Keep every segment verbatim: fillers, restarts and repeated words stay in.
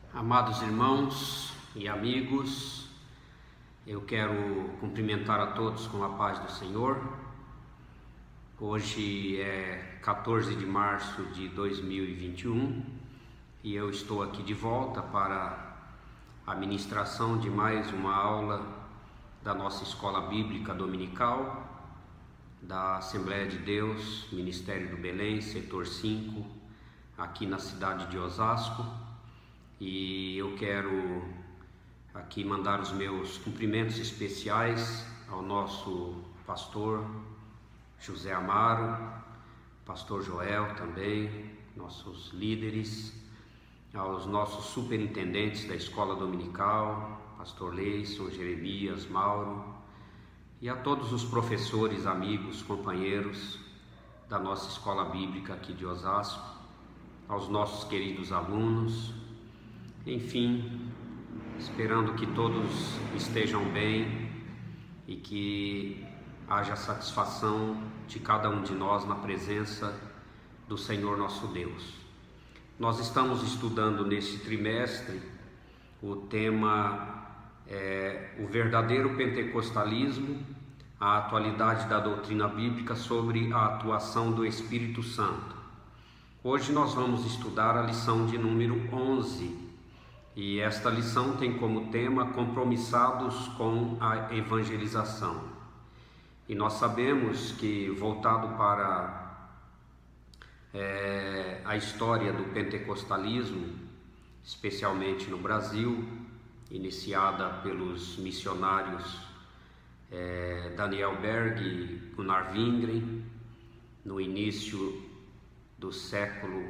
Amados irmãos e amigos, eu quero cumprimentar a todos com a paz do Senhor. Hoje é quatorze de março de dois mil e vinte e um e eu estou aqui de volta para a ministração de mais uma aula da nossa escola bíblica dominical da Assembleia de Deus, Ministério do Belém, setor cinco, aqui na cidade de Osasco. E eu quero aqui mandar os meus cumprimentos especiais ao nosso pastor José Amaro, pastor Joel também, nossos líderes, aos nossos superintendentes da escola dominical, pastor Leison, Jeremias, Mauro, e a todos os professores, amigos, companheiros da nossa escola bíblica aqui de Osasco, aos nossos queridos alunos. Enfim, esperando que todos estejam bem e que haja satisfação de cada um de nós na presença do Senhor nosso Deus. Nós estamos estudando neste trimestre o tema é, o verdadeiro pentecostalismo, a atualidade da doutrina bíblica sobre a atuação do Espírito Santo. Hoje nós vamos estudar a lição de número onze. E esta lição tem como tema compromissados com a evangelização. E nós sabemos que, voltado para é, a história do pentecostalismo, especialmente no Brasil, iniciada pelos missionários é, Daniel Berg e Gunnar Wingren, no início do século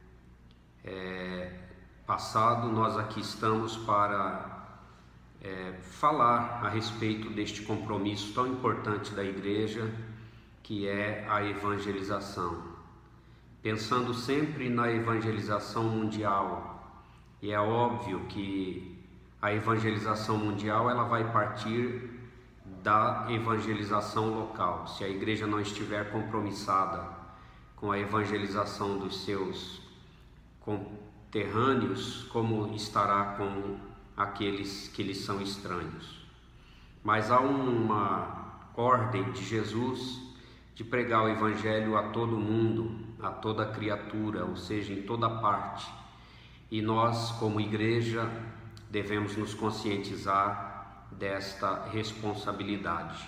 é, passado, nós aqui estamos para é, falar a respeito deste compromisso tão importante da igreja, que é a evangelização. Pensando sempre na evangelização mundial, e é óbvio que a evangelização mundial ela vai partir da evangelização local. Se a igreja não estiver compromissada com a evangelização dos seus com terrâneos, como estará com aqueles que lhes são estranhos. Mas há uma ordem de Jesus de pregar o Evangelho a todo mundo, a toda criatura, ou seja, em toda parte. E nós, como igreja, devemos nos conscientizar desta responsabilidade.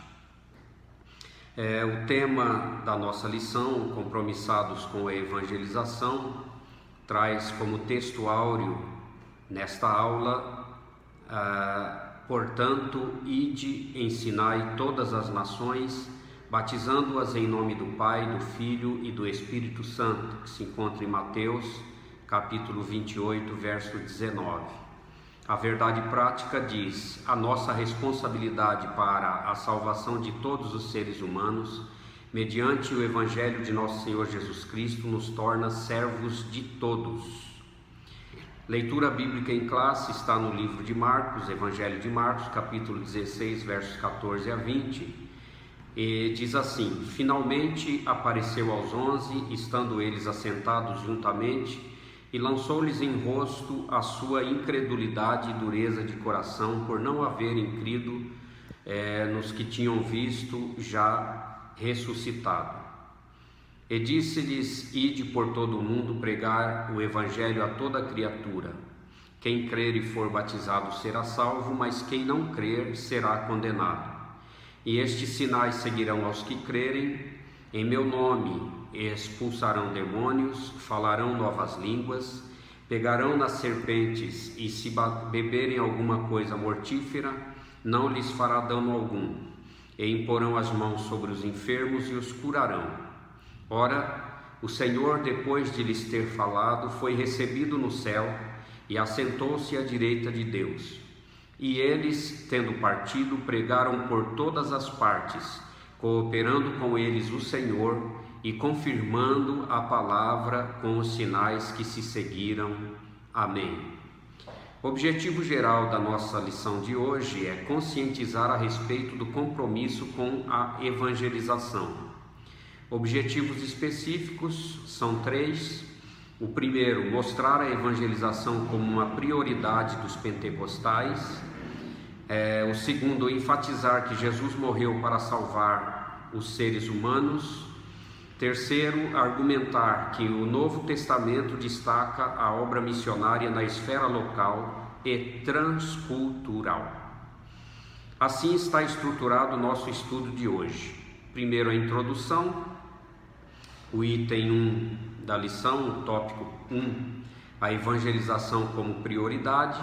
É, o tema da nossa lição, compromissados com a evangelização, traz como texto áureo nesta aula, ah, portanto, ide, ensinai todas as nações, batizando-as em nome do Pai, do Filho e do Espírito Santo, que se encontra em Mateus, capítulo vinte e oito, verso dezenove. A verdade prática diz: a nossa responsabilidade para a salvação de todos os seres humanos, mediante o Evangelho de nosso Senhor Jesus Cristo, nos torna servos de todos. Leitura bíblica em classe está no livro de Marcos, Evangelho de Marcos, capítulo dezesseis, versos quatorze a vinte, e diz assim: finalmente apareceu aos onze, estando eles assentados juntamente, e lançou-lhes em rosto a sua incredulidade e dureza de coração, por não haverem crido eh, nos que tinham visto já ressuscitado. E disse-lhes: ide por todo o mundo pregar o evangelho a toda criatura. Quem crer e for batizado será salvo, mas quem não crer será condenado. E estes sinais seguirão aos que crerem: em meu nome expulsarão demônios, falarão novas línguas, pegarão nas serpentes, e se beberem alguma coisa mortífera, não lhes fará dano algum. E imporão as mãos sobre os enfermos e os curarão. Ora, o Senhor, depois de lhes ter falado, foi recebido no céu e assentou-se à direita de Deus. E eles, tendo partido, pregaram por todas as partes, cooperando com eles o Senhor e confirmando a palavra com os sinais que se seguiram. Amém. O objetivo geral da nossa lição de hoje é conscientizar a respeito do compromisso com a evangelização. Objetivos específicos são três: O primeiro, mostrar a evangelização como uma prioridade dos pentecostais. É, o segundo, enfatizar que Jesus morreu para salvar os seres humanos. Terceiro, argumentar que o Novo Testamento destaca a obra missionária na esfera local e transcultural. Assim está estruturado o nosso estudo de hoje. Primeiro, a introdução, o item um da lição, o tópico um, a evangelização como prioridade,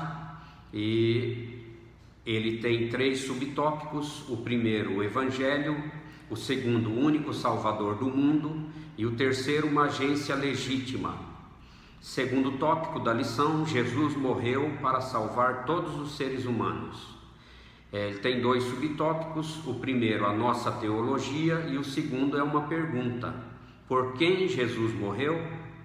e ele tem três subtópicos: o primeiro, o Evangelho; o segundo, o único Salvador do mundo; e o terceiro, uma agência legítima. Segundo tópico da lição, Jesus morreu para salvar todos os seres humanos. Ele tem dois subtópicos: o primeiro, a nossa teologia, e o segundo é uma pergunta: por quem Jesus morreu?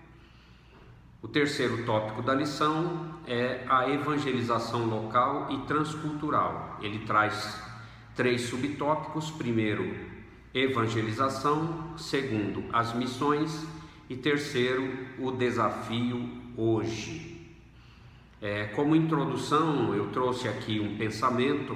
O terceiro tópico da lição é a evangelização local e transcultural. Ele traz três subtópicos: primeiro, evangelização; segundo, as missões; e terceiro, o desafio hoje. É, como introdução, eu trouxe aqui um pensamento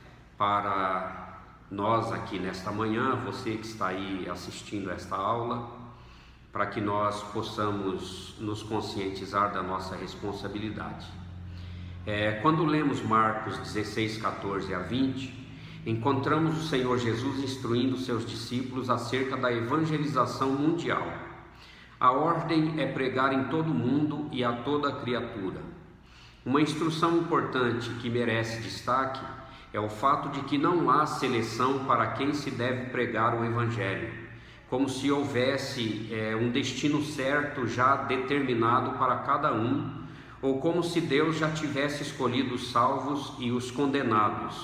para nós aqui nesta manhã, você que está aí assistindo esta aula, para que nós possamos nos conscientizar da nossa responsabilidade. É, quando lemos Marcos dezesseis, quatorze a vinte, encontramos o Senhor Jesus instruindo seus discípulos acerca da evangelização mundial. A ordem é pregar em todo o mundo e a toda criatura. Uma instrução importante que merece destaque é o fato de que não há seleção para quem se deve pregar o Evangelho, como se houvesse é, um destino certo já determinado para cada um, ou como se Deus já tivesse escolhido os salvos e os condenados.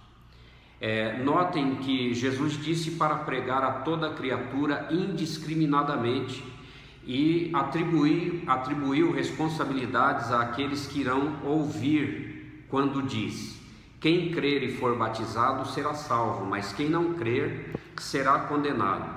É, notem que Jesus disse para pregar a toda criatura indiscriminadamente e atribuir, atribuiu responsabilidades àqueles que irão ouvir, quando diz: quem crer e for batizado será salvo, mas quem não crer será condenado.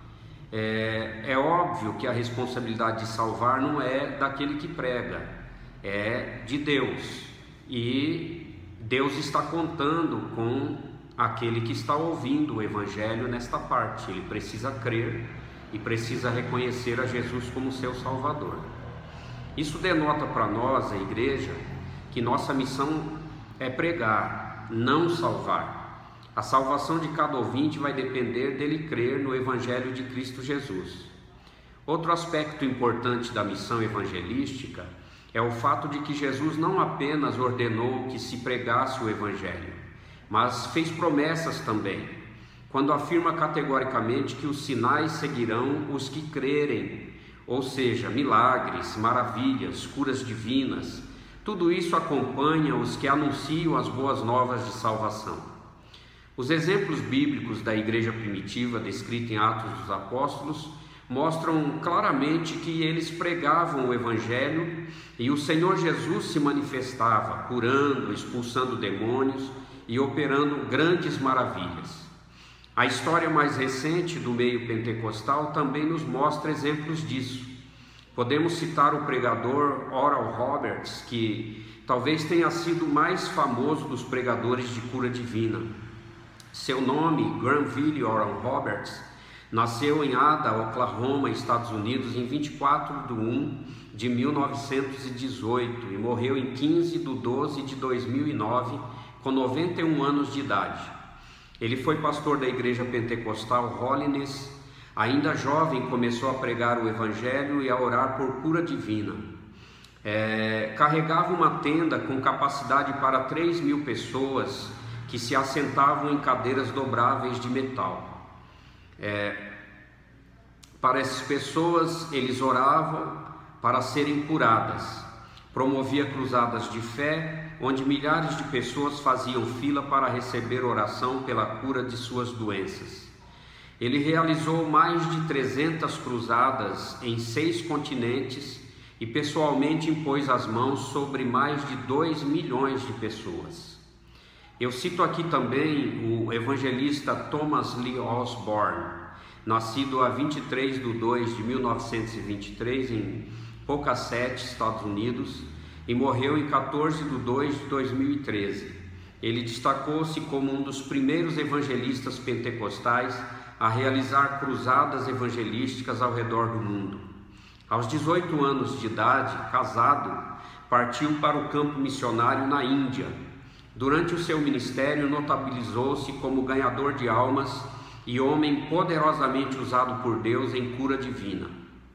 É, é óbvio que a responsabilidade de salvar não é daquele que prega, é de Deus, e Deus está contando com aquele que está ouvindo o Evangelho nesta parte. Ele precisa crer e precisa reconhecer a Jesus como seu Salvador. Isso denota para nós, a igreja, que nossa missão é pregar, não salvar. A salvação de cada ouvinte vai depender dele crer no Evangelho de Cristo Jesus. Outro aspecto importante da missão evangelística é o fato de que Jesus não apenas ordenou que se pregasse o Evangelho, mas fez promessas também, quando afirma categoricamente que os sinais seguirão os que crerem, ou seja, milagres, maravilhas, curas divinas. Tudo isso acompanha os que anunciam as boas novas de salvação. Os exemplos bíblicos da igreja primitiva, descrita em Atos dos Apóstolos, mostram claramente que eles pregavam o Evangelho e o Senhor Jesus se manifestava, curando, expulsando demônios e operando grandes maravilhas. A história mais recente do meio pentecostal também nos mostra exemplos disso. Podemos citar o pregador Oral Roberts, que talvez tenha sido o mais famoso dos pregadores de cura divina. Seu nome, Granville Oral Roberts, nasceu em Ada, Oklahoma, Estados Unidos, em vinte e quatro de um de mil novecentos e dezoito e morreu em quinze de doze de dois mil e nove, com noventa e um anos de idade. Ele foi pastor da igreja pentecostal Holiness. Ainda jovem, começou a pregar o Evangelho e a orar por cura divina. É, carregava uma tenda com capacidade para três mil pessoas que se assentavam em cadeiras dobráveis de metal. É, para essas pessoas, eles oravam para serem curadas. Promovia cruzadas de fé, onde milhares de pessoas faziam fila para receber oração pela cura de suas doenças. Ele realizou mais de trezentas cruzadas em seis continentes e pessoalmente impôs as mãos sobre mais de dois milhões de pessoas. Eu cito aqui também o evangelista Thomas Lee Osborne, nascido a vinte e três de dois de mil novecentos e vinte e três em Pocasset, Estados Unidos, e morreu em quatorze de dois de dois mil e treze. Ele destacou-se como um dos primeiros evangelistas pentecostais a realizar cruzadas evangelísticas ao redor do mundo. Aos dezoito anos de idade, casado, partiu para o campo missionário na Índia. Durante o seu ministério, notabilizou-se como ganhador de almas e homem poderosamente usado por Deus em cura divina.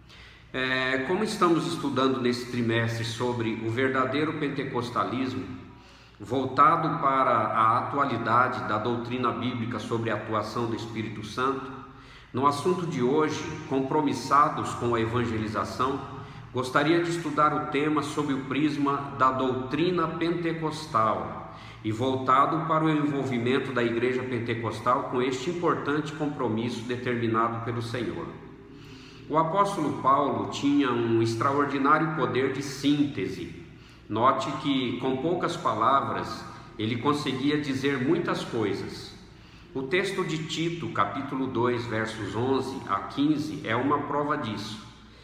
É, como estamos estudando nesse trimestre sobre o verdadeiro pentecostalismo, voltado para a atualidade da doutrina bíblica sobre a atuação do Espírito Santo, no assunto de hoje, compromissados com a evangelização, gostaria de estudar o tema sob o prisma da doutrina pentecostal e voltado para o envolvimento da igreja pentecostal com este importante compromisso determinado pelo Senhor. O apóstolo Paulo tinha um extraordinário poder de síntese. Note que, com poucas palavras, ele conseguia dizer muitas coisas. O texto de Tito, capítulo dois, versos onze a quinze, é uma prova disso.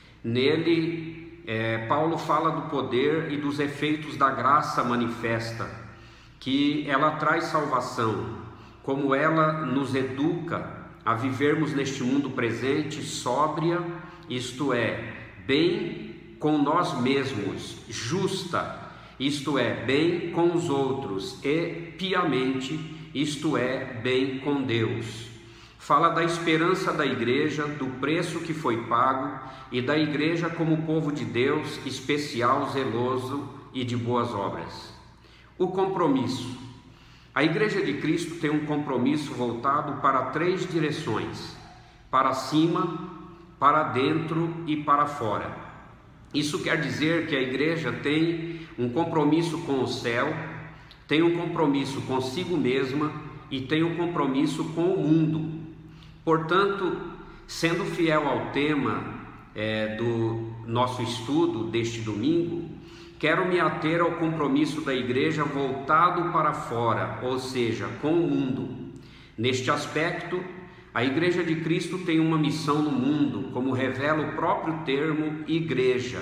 Nele, é, Paulo fala do poder e dos efeitos da graça manifesta, que ela traz salvação, como ela nos educa a vivermos neste mundo presente sóbria, isto é, bem com nós mesmos, justa, isto é, bem com os outros, e piamente, isto é, bem com Deus. Fala da esperança da igreja, do preço que foi pago e da igreja como povo de Deus, especial, zeloso e de boas obras. O compromisso. A Igreja de Cristo tem um compromisso voltado para três direções: para cima, para dentro e para fora. Isso quer dizer que a igreja tem um compromisso com o céu, tem um compromisso consigo mesma e tem um compromisso com o mundo. Portanto, sendo fiel ao tema é, do nosso estudo deste domingo, quero me ater ao compromisso da igreja voltado para fora, ou seja, com o mundo. Neste aspecto, a Igreja de Cristo tem uma missão no mundo, como revela o próprio termo igreja.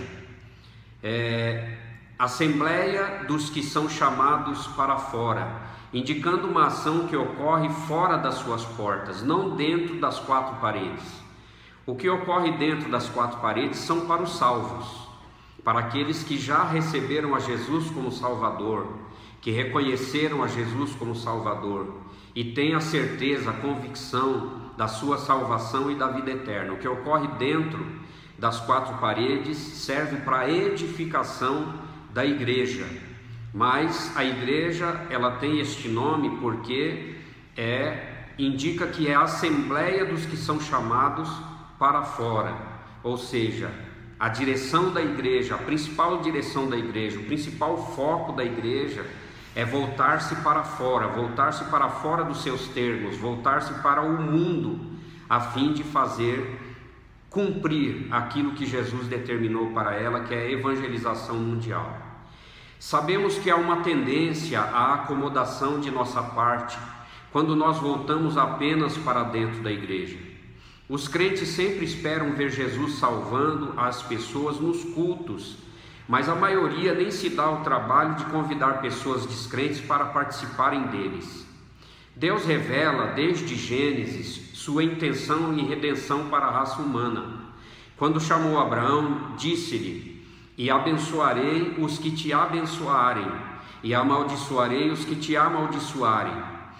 É, Assembleia dos que são chamados para fora, indicando uma ação que ocorre fora das suas portas, não dentro das quatro paredes. O que ocorre dentro das quatro paredes são para os salvos, para aqueles que já receberam a Jesus como Salvador, que reconheceram a Jesus como Salvador e têm a certeza, a convicção da sua salvação e da vida eterna. O que ocorre dentro das quatro paredes serve para a edificação da igreja, mas a igreja ela tem este nome porque é, indica que é a assembleia dos que são chamados para fora, ou seja, a direção da igreja, a principal direção da igreja, o principal foco da igreja é voltar-se para fora, voltar-se para fora dos seus termos, voltar-se para o mundo, a fim de fazer cumprir aquilo que Jesus determinou para ela, que é a evangelização mundial. Sabemos que há uma tendência à acomodação de nossa parte, quando nós voltamos apenas para dentro da igreja. Os crentes sempre esperam ver Jesus salvando as pessoas nos cultos, mas a maioria nem se dá o trabalho de convidar pessoas descrentes para participarem deles. Deus revela desde Gênesis sua intenção em redenção para a raça humana. Quando chamou Abraão, disse-lhe: e abençoarei os que te abençoarem, e amaldiçoarei os que te amaldiçoarem,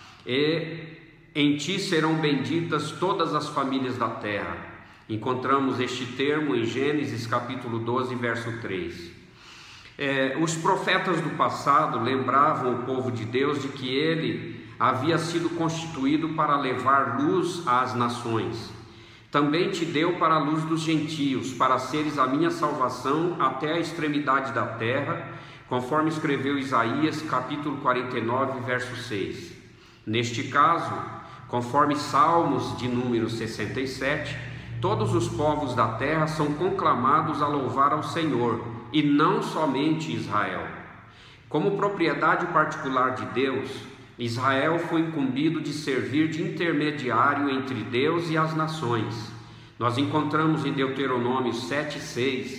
e em ti serão benditas todas as famílias da terra. Encontramos este termo em Gênesis capítulo doze, verso três. É, os profetas do passado lembravam o povo de Deus de que ele havia sido constituído para levar luz às nações. Também te deu para a luz dos gentios, para seres a minha salvação até a extremidade da terra, conforme escreveu Isaías capítulo quarenta e nove, verso seis. Neste caso, conforme Salmos de número sessenta e sete, todos os povos da terra são conclamados a louvar ao Senhor, e não somente Israel. Como propriedade particular de Deus, Israel foi incumbido de servir de intermediário entre Deus e as nações. Nós encontramos em Deuteronômio sete, seis,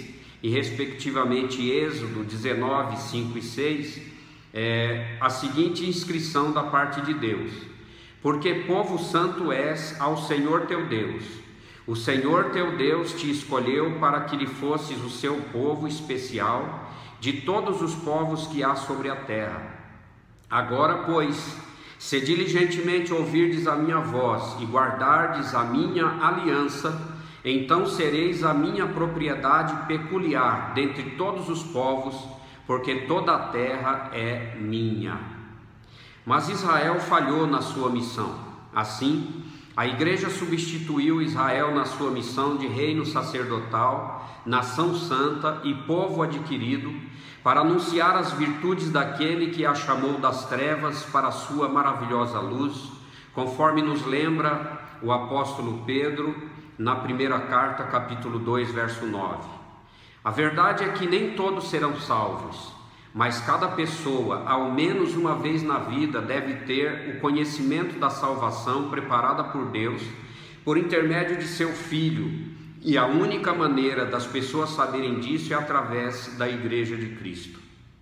e respectivamente Êxodo dezenove, cinco e seis, é, a seguinte inscrição da parte de Deus: porque povo santo és ao Senhor teu Deus. O Senhor teu Deus te escolheu para que lhe fosses o seu povo especial de todos os povos que há sobre a terra. Agora, pois, se diligentemente ouvirdes a minha voz e guardardes a minha aliança, então sereis a minha propriedade peculiar dentre todos os povos, porque toda a terra é minha. Mas Israel falhou na sua missão. Assim, a igreja substituiu Israel na sua missão de reino sacerdotal, nação santa e povo adquirido, para anunciar as virtudes daquele que a chamou das trevas para a sua maravilhosa luz, conforme nos lembra o apóstolo Pedro na primeira carta, capítulo dois, verso nove. A verdade é que nem todos serão salvos, mas cada pessoa, ao menos uma vez na vida, deve ter o conhecimento da salvação preparada por Deus, por intermédio de seu Filho, e a única maneira das pessoas saberem disso é através da Igreja de Cristo.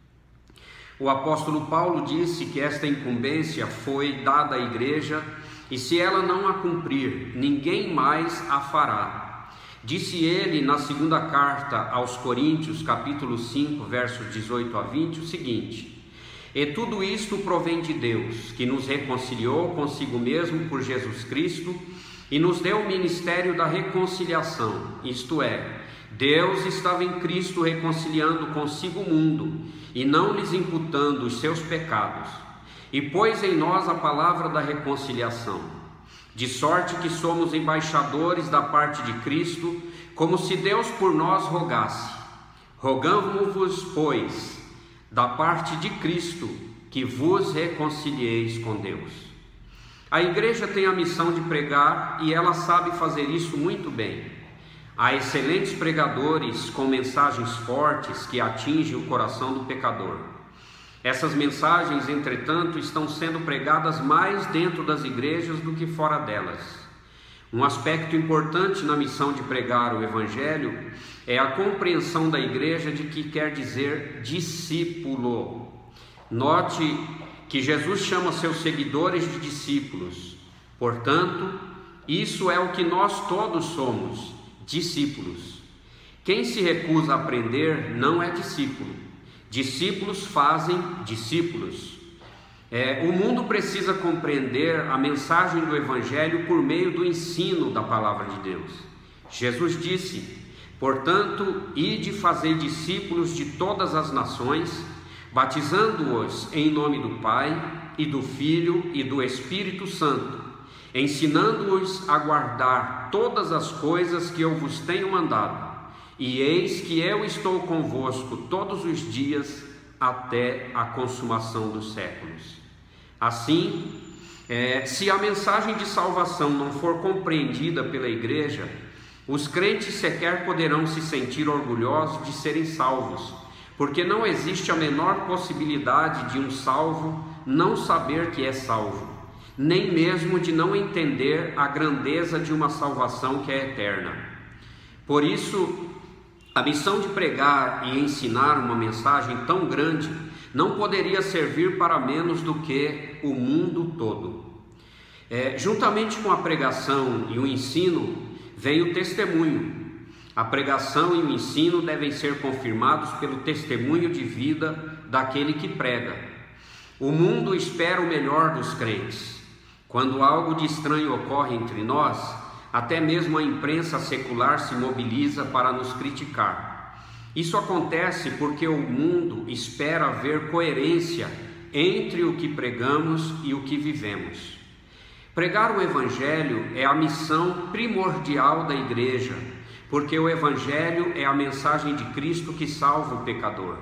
O apóstolo Paulo disse que esta incumbência foi dada à Igreja, e se ela não a cumprir, ninguém mais a fará. Disse ele na segunda carta aos Coríntios, capítulo cinco, versos dezoito a vinte, o seguinte: e tudo isto provém de Deus, que nos reconciliou consigo mesmo por Jesus Cristo e nos deu o ministério da reconciliação, isto é, Deus estava em Cristo reconciliando consigo o mundo e não lhes imputando os seus pecados, e pôs em nós a palavra da reconciliação, de sorte que somos embaixadores da parte de Cristo, como se Deus por nós rogasse. Rogamo-vos, pois, da parte de Cristo, que vos reconcilieis com Deus. A igreja tem a missão de pregar e ela sabe fazer isso muito bem. Há excelentes pregadores com mensagens fortes que atingem o coração do pecador. Essas mensagens, entretanto, estão sendo pregadas mais dentro das igrejas do que fora delas. Um aspecto importante na missão de pregar o Evangelho é a compreensão da igreja de que quer dizer discípulo. Note que Jesus chama seus seguidores de discípulos. Portanto, isso é o que nós todos somos, discípulos. Quem se recusa a aprender não é discípulo. Discípulos fazem discípulos. É, o mundo precisa compreender a mensagem do Evangelho por meio do ensino da palavra de Deus. Jesus disse: portanto, ide fazer discípulos de todas as nações, batizando-os em nome do Pai, e do Filho e do Espírito Santo, ensinando-os a guardar todas as coisas que eu vos tenho mandado. E eis que eu estou convosco todos os dias até a consumação dos séculos. Assim, é, se a mensagem de salvação não for compreendida pela igreja, os crentes sequer poderão se sentir orgulhosos de serem salvos, porque não existe a menor possibilidade de um salvo não saber que é salvo, nem mesmo de não entender a grandeza de uma salvação que é eterna. Por isso, a missão de pregar e ensinar uma mensagem tão grande não poderia servir para menos do que o mundo todo. É, juntamente com a pregação e o ensino, vem o testemunho. A pregação e o ensino devem ser confirmados pelo testemunho de vida daquele que prega. O mundo espera o melhor dos crentes. Quando algo de estranho ocorre entre nós, até mesmo a imprensa secular se mobiliza para nos criticar. Isso acontece porque o mundo espera ver coerência entre o que pregamos e o que vivemos. Pregar o Evangelho é a missão primordial da igreja, porque o Evangelho é a mensagem de Cristo que salva o pecador.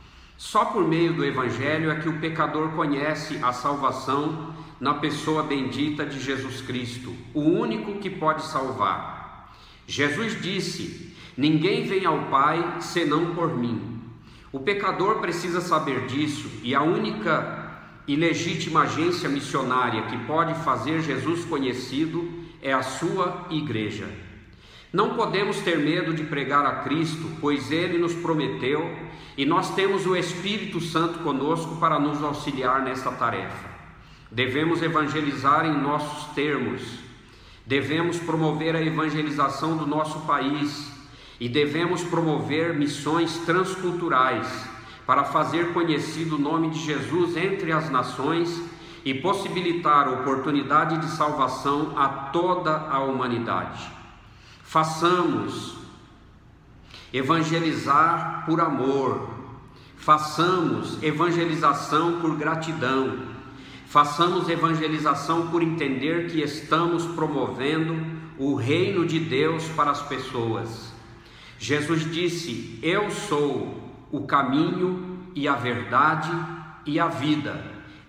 Só por meio do Evangelho é que o pecador conhece a salvação na pessoa bendita de Jesus Cristo, o único que pode salvar. Jesus disse: ninguém vem ao Pai senão por mim. O pecador precisa saber disso, e a única e legítima agência missionária que pode fazer Jesus conhecido é a sua igreja. Não podemos ter medo de pregar a Cristo, pois Ele nos prometeu e nós temos o Espírito Santo conosco para nos auxiliar nesta tarefa. Devemos evangelizar em nossos termos, devemos promover a evangelização do nosso país e devemos promover missões transculturais para fazer conhecido o nome de Jesus entre as nações e possibilitar a oportunidade de salvação a toda a humanidade. Façamos evangelizar por amor, façamos evangelização por gratidão, façamos evangelização por entender que estamos promovendo o reino de Deus para as pessoas. Jesus disse: eu sou o caminho e a verdade e a vida,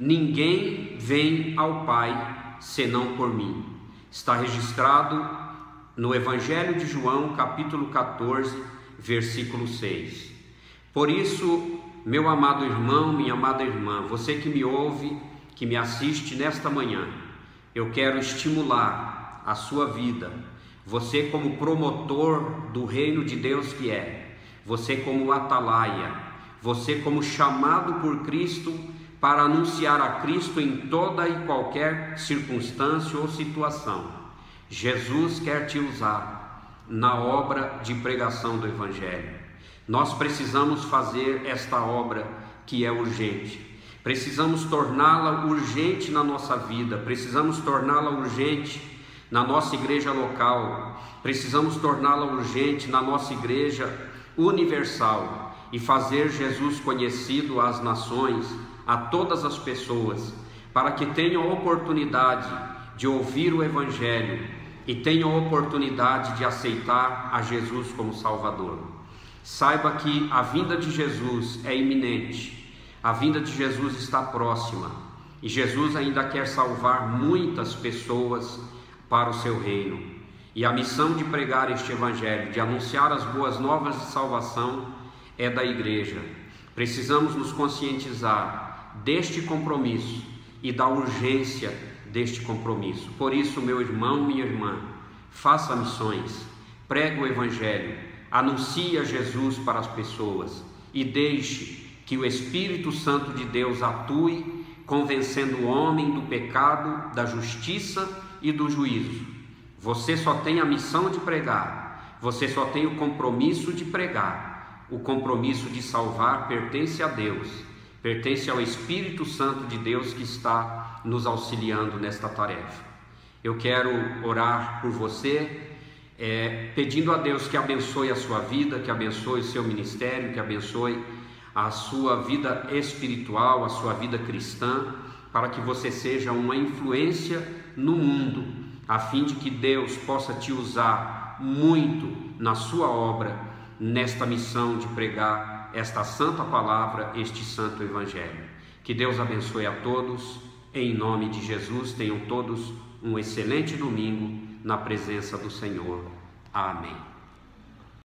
ninguém vem ao Pai senão por mim. Está registrado no Evangelho de João, capítulo quatorze, versículo seis. Por isso, meu amado irmão, minha amada irmã, você que me ouve, que me assiste nesta manhã, eu quero estimular a sua vida, você como promotor do reino de Deus que é, você como atalaia, você como chamado por Cristo para anunciar a Cristo em toda e qualquer circunstância ou situação. Jesus quer te usar na obra de pregação do Evangelho. Nós precisamos fazer esta obra que é urgente. Precisamos torná-la urgente na nossa vida, precisamos torná-la urgente na nossa igreja local, precisamos torná-la urgente na nossa igreja universal e fazer Jesus conhecido às nações, a todas as pessoas, para que tenham a oportunidade de ouvir o Evangelho e tenham a oportunidade de aceitar a Jesus como Salvador. Saiba que a vinda de Jesus é iminente, a vinda de Jesus está próxima e Jesus ainda quer salvar muitas pessoas para o seu reino. E a missão de pregar este Evangelho, de anunciar as boas novas de salvação, é da igreja. Precisamos nos conscientizar deste compromisso e da urgência deste compromisso. Por isso, meu irmão, minha irmã, faça missões, pregue o Evangelho, anuncie a Jesus para as pessoas e deixe que o Espírito Santo de Deus atue, convencendo o homem do pecado, da justiça e do juízo. Você só tem a missão de pregar, você só tem o compromisso de pregar. O compromisso de salvar pertence a Deus, pertence ao Espírito Santo de Deus que está nos auxiliando nesta tarefa. Eu quero orar por você, é, pedindo a Deus que abençoe a sua vida, que abençoe o seu ministério, que abençoe a sua vida espiritual, a sua vida cristã, para que você seja uma influência no mundo, a fim de que Deus possa te usar muito na sua obra, nesta missão de pregar esta santa palavra, este santo Evangelho. Que Deus abençoe a todos. Em nome de Jesus, tenham todos um excelente domingo na presença do Senhor. Amém.